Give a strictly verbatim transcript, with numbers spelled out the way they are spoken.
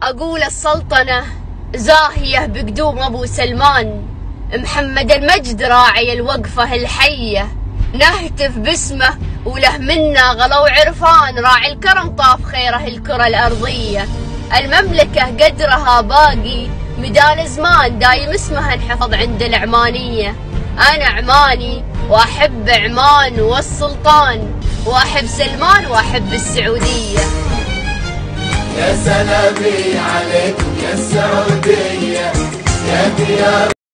أقول السلطنة زاهية بقدوم أبو سلمان، محمد المجد راعي الوقفة الحية، نهتف باسمه وله منا غلو عرفان، راعي الكرم طاف خيره الكرة الأرضية. المملكة قدرها باقي مدال زمان، دايم اسمها انحفظ عند العمانية. أنا عماني وأحب عمان والسلطان، وأحب سلمان وأحب السعودية. يا سلامي عليكم يا السعودية يا ديار